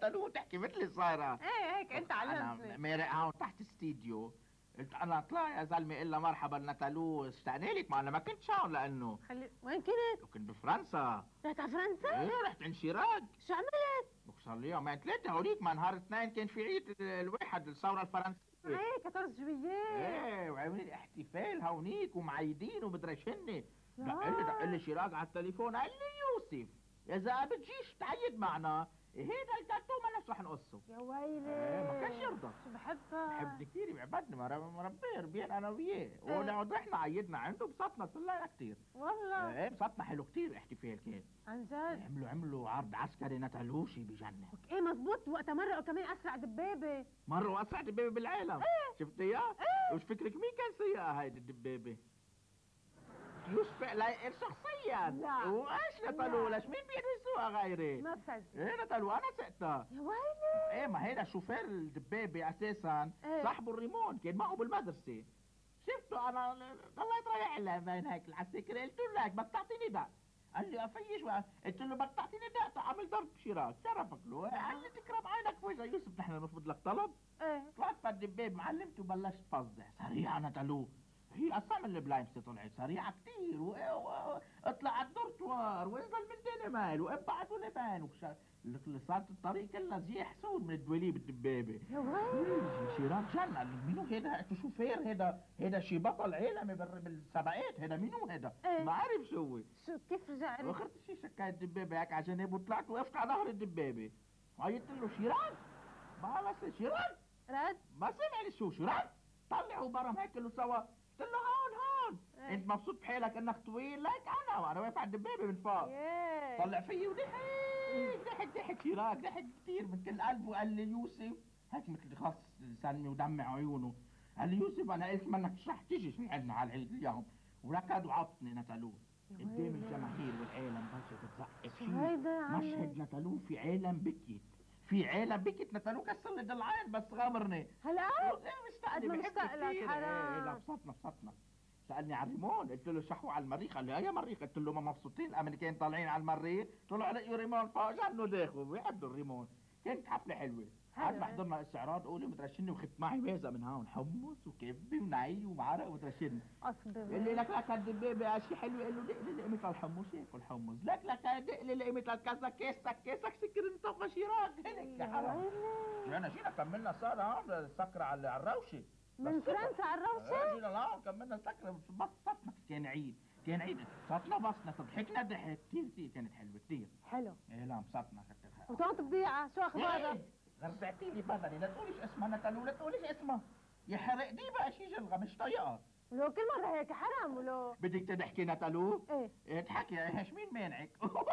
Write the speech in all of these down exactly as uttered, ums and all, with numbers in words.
نتالو تحكي مثلي صايره. ايه هيك انت علمتني. انا مارق هون تحت استديو، قلت انا اطلع يا زلمه الا مرحبا نتالو، اشتقنا لك، ما انا ما كنتش هون لانه خلي وين كنت؟ كنت بفرنسا. رحت على فرنسا؟ ايه رحت عند شيراك. شو عملت؟ بك صار لي يومين ثلاثه هوليك، ما نهار الاثنين كان في عيد الواحد الثوره الفرنسيه. ايه أربعة عشر جوييه. ايه وعملوا لي احتفال هونيك ومعيدين ومدري شنو. دق لي دق لي شيراك على التليفون قال لي يوسف اذا بتجيش تعيد معنا هيدا الجاتو ما نفس رح نقصه. يا ويلي ايه ما كانش يرضى. شو بحبها. بحبني كثير بيعبدني، مربيه ربيان انا وياه. ولما رحنا عيدنا عنده بسطنا طلعنا كثير. والله ايه بسطنا حلو كثير احتفال كان. عن جد؟ عملوا عملوا عرض عسكري نتالو شي بجنن. ايه مزبوط، وقتها مرقوا كمان اسرع دبابه. مروا اسرع دبابه بالعالم. ايه شفتيها؟ ايه وش فكرك مين كان سيئها هيدي الدبابه؟ يوسف لا شخصيا. لا وايش نتالو ليش مين بيقدر يسوقها غيري؟ ما بصدق. ايه نتالو انا سقتها. يا ويلي. ايه ما هيدا شوفير الدبابه اساسا ايه؟ صاحبه الريمون كان معه بالمدرسه. شفته انا ضليت رايح له بين هيك العسكري، قلت له لك بدك تعطيني دق. قال لي افيش بقى، قلت له بدك تعطيني دق تعمل ضرب شيراك، شرفك له. قال لي تكرم عينك وجه يوسف نحن نرفض لك طلب؟ ايه طلعت بالدباب معلمتي وبلشت فظع سريعه نتالو. هي اصلا من البلايمسي طلعت سريعه كثير، واطلع على الدورتوار وانزل من دينمال وابعد ولبان وكش... اللي صارت الطريق كلها زيح سود من الدولي بالدبابه. يا ويلي شيراك جن قال لي منو هيدا؟ انتو شوفير هيدا هيدا شي بطل عالمي بالسباقات، هيدا منو هيدا؟ ايه؟ ما عرف شو هو. شو كيف رجع؟ واخرت شي شكاية الدبابه هيك على جنب وطلعت وقفت على ظهر الدبابه وعيطت له شيراك ما بس شيراك رد؟ ما سمع لي شو شيراك طلعوا برا هيك له سوا. قلت له هون هون ايه؟ انت مبسوط بحالك انك طويل لك انا وانا واقف على الدبابه من فوق. ايه طلع فيي وضحك ضحك ضحك شيراك ضحك كثير من كل قلبه. وقال لي يوسف هيك مثل خاص سلمي ودمع عيونه، قال لي يوسف انا قلت منك مش رح تيجي عندنا على العيد اليوم، وركض وعطني نتالو قدام الجماهير والعالم بلشت تزقف. شو هيدا مشهد نتالو في عالم بكيت، في عالم بكيت نتالو كسر لي ضلعين بس غامرني. هلا ايه مشتاق لي مشتاق لك حرام. ايه لا بسطنا بسطنا. سألني على الريمون، قلت له شحوا على المريخ، قال لي يا مريخ. قلت له ما مبسوطين الامريكان طالعين على المريخ طلعوا لقيوا ريمون فوق جنوا داخل بيحبوا الريمون. كانت حفله حلوه. بعد ما حضرنا استعراض قولي مدري شنو وخدت معي وازه من هون حمص وكبه ونعي ومعرق ومدري شنو. اصبر قال لي لك لك الدبابه شيء حلو، قال له دق لي لقمه الحمص ياكل حمص، لك لك دق لي لقمه الكذا كيسك كيسك سكر انطفى شيراك هيك يا حرام. انا جينا كملنا صار هون سكر على الروشه من فرنسا على الروشه؟ جينا لهون كملنا سكر بسطنا. كان عيد كان عيد بسطنا بسطنا ضحكنا ضحك كثير كثير كانت حلوه كثير حلو. ايه لا انبسطنا كثير. وطنط بضيعه شو اخبارها؟ غرزعتي لي بدني لا تقوليش اسمها نتالو لا تقوليش اسمها يحرق دي بقى شي جلغه مش طايقها. ولو كل مرة هيك حرام ولو بدك تضحكي نتالو؟ ايه اضحكي ايش مين مانعك؟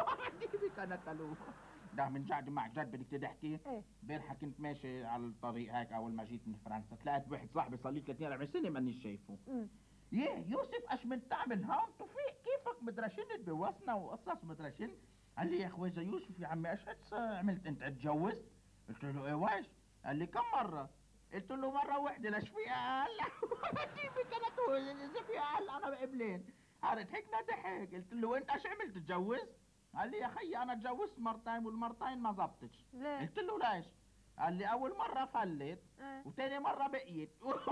جيبك نتالو. ده من جد معك جد بدك تضحكي؟ ايه امبارحه كنت ماشي على الطريق هيك اول ما جيت من فرنسا طلعت بواحد صاحبي صار لي ثلاثين أربعين سنه مانيش شايفه. امم ياه يوسف ايش من تعمل هون توفيق كيفك مدري شنو تبوسنا وقصص مدري شنو. قال لي يا خواجه يوسف يا عمي ايش عملت انت اتجوزت؟ قلت له ايه وايش؟ قال لي كم مرة؟ قلت له مرة واحدة ليش فيها؟ قال كيفي كانت اذا فيها قال انا بقبلين. قال ضحكنا ضحك. قلت له وانت ايش عملت تتجوز؟ قال لي يا خيي انا تجوزت مرتين والمرتين ما زبطتش. ليه؟ قلت له ليش؟ قال لي اول مرة فلت اه؟ وثاني مرة بقيت.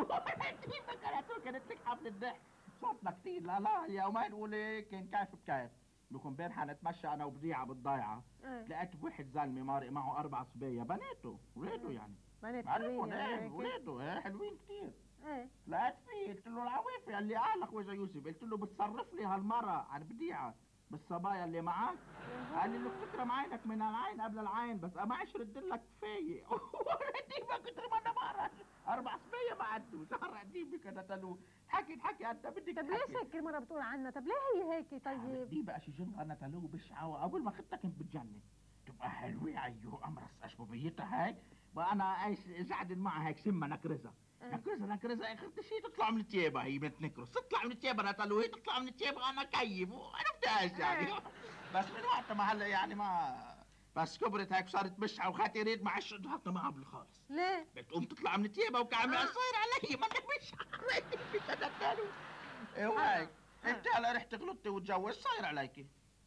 كيفي كانت كانت لك حفلة ضحك صوتنا كثير. لا لا اليومين قولي كان كيف بكيف. بكون امبارحه نتمشى انا وبضيعه بالضيعه اه؟ لقيت بواحد زلمه مارق معه اربع صبايا بناته ولاده يعني بنات بعرفهم ايه ولاده ايه حلوين كثير. ايه لقيت فيه قلت له العوافي. قال لي اه لك وجه يوسف. قلت له بتصرف لي هالمره عن بديعه بالصبايا اللي معك؟ قال لي له فكره معينك من العين قبل العين بس ما عادش رد لك كفايه. ما كتر ما انا بعرف اربع صبايا ما عدوا شهر قديم كده تلو حكي حكي انت بدك. طب ليش هيك كل مره بتقول عنا؟ طب ليه هي هيك طيب؟ دي بقى شي جن انا تلو بشعه اول ما خدتها كنت بتجنن تبقى حلوه عيو امرس اشبوبيتها هيك بقى انا ايش قاعد معها هيك سمه نكرزها نكرزها نكرزها اخر شيء تطلع من ثيابها هي بنت نكرس تطلع من ثيابها تلو هي تطلع من ثيابها انا كيف عرفتهاش يعني. بس من وقتها ما هلا يعني ما بس كبرت هيك صارت بشعه وخاتي ريد ما عادش حتى معها بالخالص. ليه؟ بتقوم تطلع من ثيابها وكعمل صاير علي ما انك بشعه. ايه وهيك انت هلا رحت غلطتي وتجوزت صاير عليكي.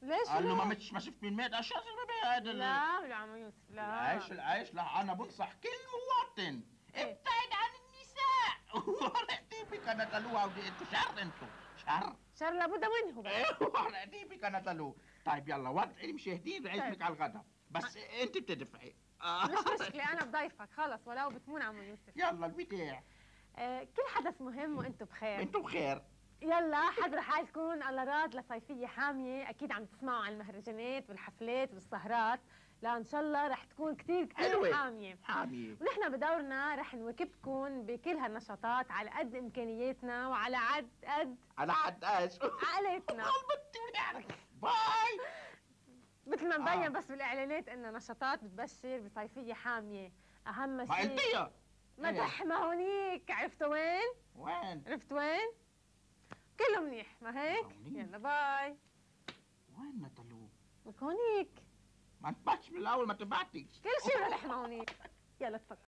ليش قال له ما لا؟ مش ما شفت من مات اشياء زي هذا لا يا عم يوسف لا. العيش العيش لا انا بنصح كل مواطن إيه؟ ابتعد عن النساء. ورقتي بك نزلوها ودي انتوا شر انتوا شر شر لابد منه بس. ايه ورقتي بك نزلوه. طيب يلا وضعي المشاهدين رعيتك طيب. على الغداء بس انت بتدفعي. مش مشكلة أنا بضيفك خلص ولو بتمون عم يوسف. يلا الوداع. آه كل حدث مهم وأنتم بخير. انتوا بخير. يلا حضروا حالكم على راد لصيفية حامية، أكيد عم تسمعوا عن المهرجانات والحفلات والسهرات، لا إن شاء الله رح تكون كتير كتير حلوة. حامية. حامية. ونحن بدورنا رح نواكبكم بكل هالنشاطات على قد إمكانياتنا وعلى قد قد على حد ايش؟ عقلتنا. قلبتي ولعنك. باي. مثل ما مبين آه. بس بالإعلانات إنه نشاطات بتبشر بصيفية حامية، أهم ما شيء انتيا. مدح ما هونيك. عرفتوا وين؟ وين؟ عرفت وين؟ كله منيح ما هيك؟ منيح. يلا باي. وين نتلو؟ لك هونيك ما انتبهتش من الاول ما تبعتي. كل شيء ملح ما هونيك. يلا تفضل.